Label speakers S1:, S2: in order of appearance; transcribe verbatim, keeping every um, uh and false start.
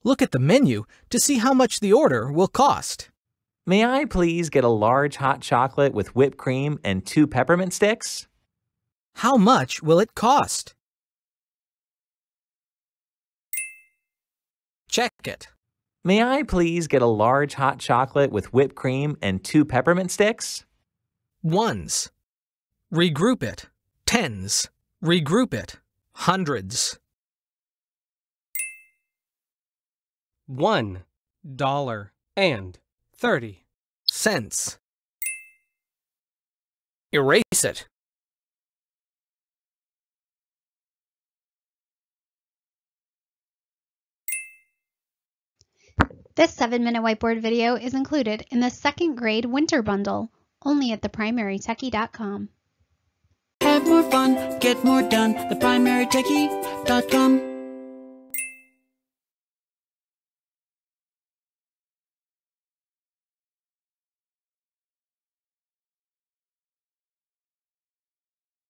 S1: Look at the menu to see how much the order will cost.
S2: May I please get a large hot chocolate with whipped cream and two peppermint sticks?
S1: How much will it cost? Check it.
S2: May I please get a large hot chocolate with whipped cream and two peppermint sticks?
S1: Ones. Regroup it. Tens. Regroup it. Hundreds.
S3: One dollar and thirty
S1: Cents. Erase it.
S4: This seven minute whiteboard video is included in the second grade winter bundle, only at the primary techie dot com.
S5: Have more fun, get more done, the primary techie dot com.